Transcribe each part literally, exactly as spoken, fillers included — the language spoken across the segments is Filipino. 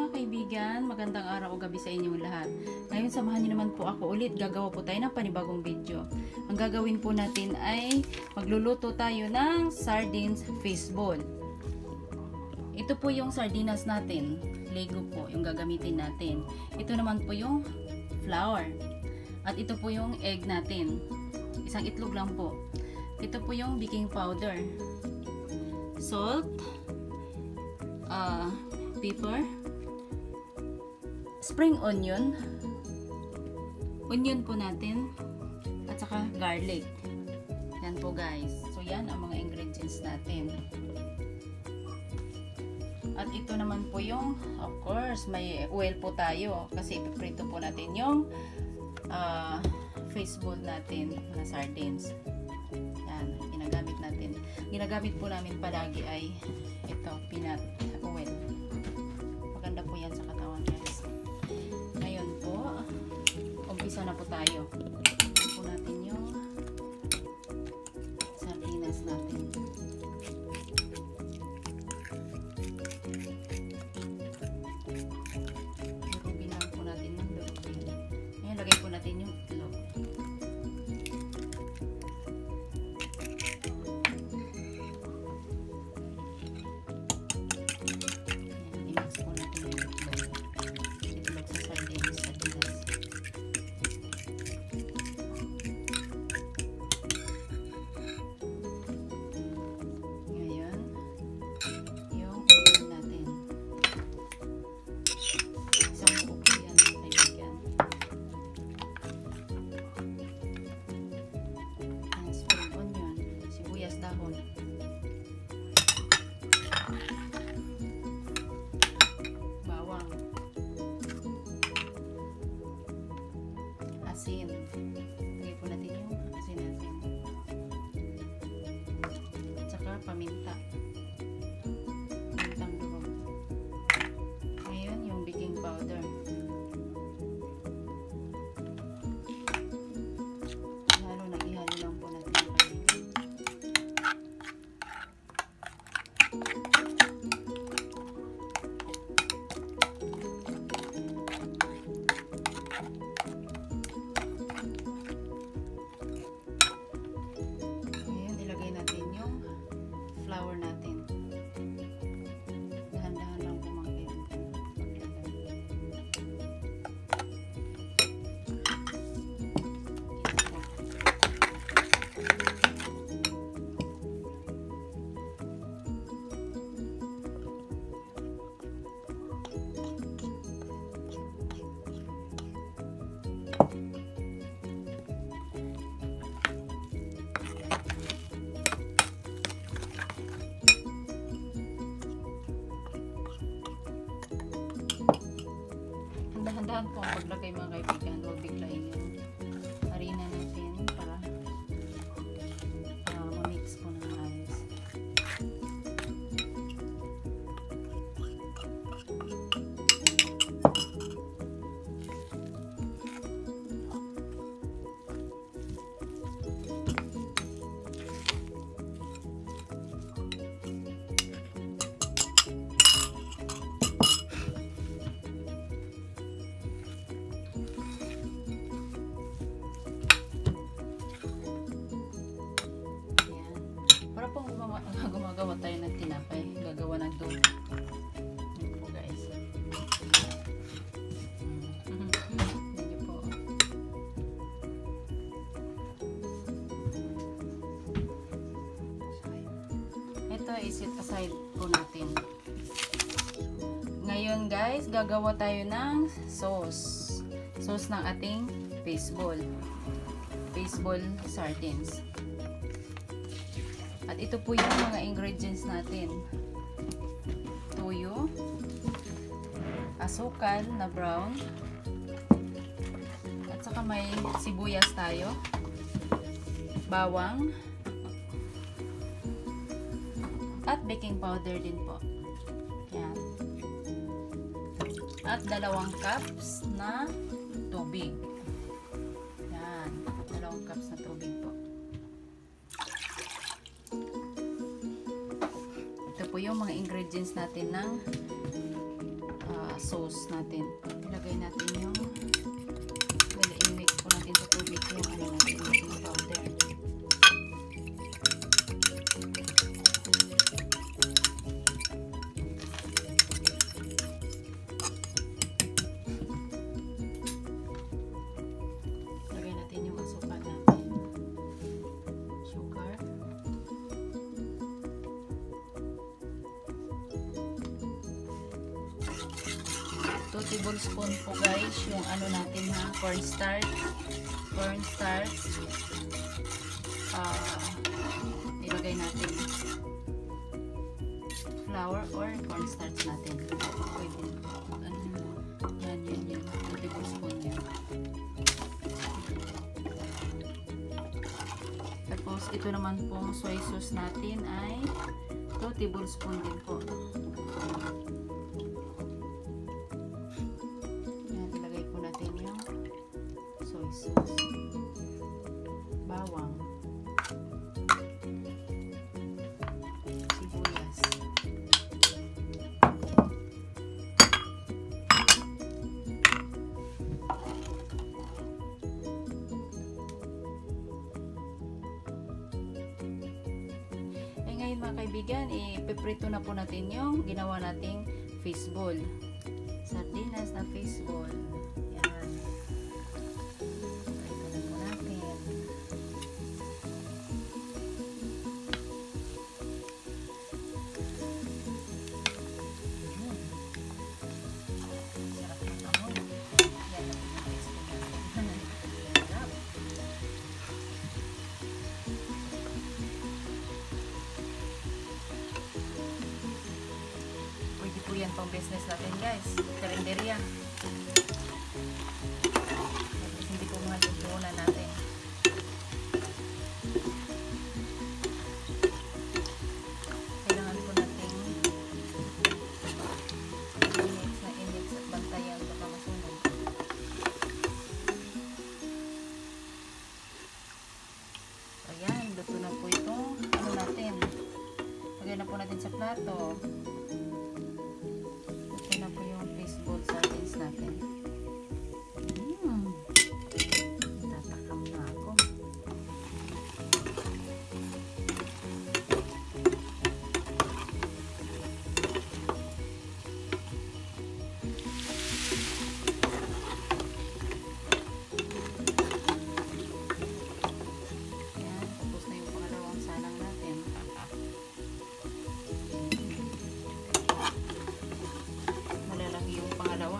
mga kaibigan, magandang araw o gabi sa inyong lahat. Ngayon samahan niyo naman po ako ulit, gagawa po tayo ng panibagong video. Ang gagawin po natin ay magluluto tayo ng sardines fishball. Ito po yung sardinas natin, Lego po yung gagamitin natin. Ito naman po yung flour. At ito po yung egg natin. Isang itlog lang po. Ito po yung baking powder. Salt. Uh, pepper, spring onion, onion po natin, at saka garlic. Yan po guys. So yan ang mga ingredients natin. At ito naman po yung, of course, may oil po tayo kasi ipiprito po natin yung uh, fishball natin na sardines. Yan, ginagamit natin. Ginagamit po namin palagi ay ito, peanut oil. Maganda po yan sa katawan guys. Ngayon po, umpisa na po tayo. Ito po natin yung sardinas natin. Durugin lang po natin yung durugin. Ngayon, lagay po natin yung itlog. Bawang, asin, lagay po natin yung asin natin, at saka paminta, pamintang durog. Ngayon yung baking powder, ihalo na ihalo lang po natin. Flour natin. Dahan-dahan lang po mga kaibigan. Dahan-dahan po ang paglagay mga kaibigan, huwag biglain yung harina natin para uh, ma-mix po ng ayos. Gumagawa tayo ng tinapay, gagawa ng dough. Yan po guys. Mm. Yan po. Ito i-set aside po natin. Ngayon guys, gagawa tayo ng sauce. Sauce ng ating fishball. Fishball sardines. At ito po yung mga ingredients natin. Tuyo, asukal na brown, at saka may sibuyas tayo, bawang, at baking powder din po. Yan. At dalawang cups na tubig. Yan. Dalawang cups na tubig po. Ito po yung mga ingredients natin ng uh, sauce natin. Ilagay natin yung well, i-mix po natin sa tubig yung ano natin, yung powder. Ilagay natin yung asukal natin. Sugar. two tablespoon po guys yung ano natin ha, cornstarch. Cornstarch. Uh, ilagay natin flour or cornstarch natin. Pwede. Ano, yan, yan, yan. two tablespoon yan. Tapos ito naman pong soy sauce natin ay two tablespoon din po. Sauce, bawang, sibuyas, eh ngayon mga kaibigan, ipiprito na po natin yung ginawa nating fishball, sardinas na fishball. Yan pang business natin guys, karinderya. Hindi po mga lutunan natin. Kailangan po natin init na init at bantayan baka masunog. Ayan, luto na po itong ano natin. Lagyan na po natin sa plato. Natin. Hmm. Tatakam na ako. Yan, tapos na yung pangalawang salang natin. Malalaki yung pangalawa.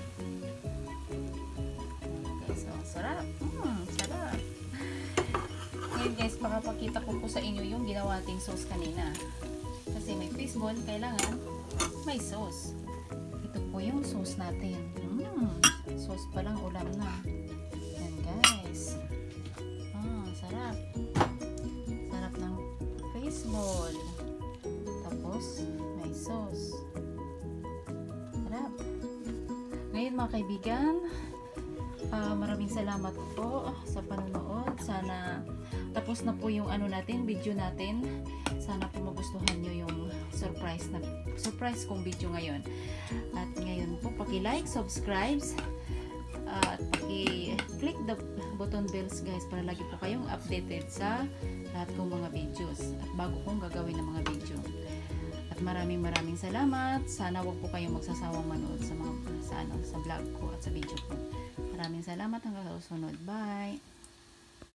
Sarap. Hmm, sarap. Ngayon guys, pakapakita ko po sa inyo yung ginawa ating sauce kanina. Kasi may fishball, kailangan may sauce. Ito po yung sauce natin. Hmm, sauce pa lang, ulam na. Yan guys. Ah, sarap. Sarap ng fishball. Tapos, may sauce. Sarap. Ngayon mga kaibigan, Uh, maraming salamat po sa panonood. Sana tapos na po yung ano natin, video natin. Sana po magustuhan nyo yung surprise na surprise kong video ngayon. At ngayon po, paki-like, subscribe, uh, at paki-click the button bells guys para lagi po kayong updated sa lahat kong mga videos at bago kong gagawin ng mga video. At maraming maraming salamat. Sana wag po kayong magsasawang manood sa mga sa ano, sa vlog ko at sa video ko. Maraming salamat hanggang sa susunod. Bye!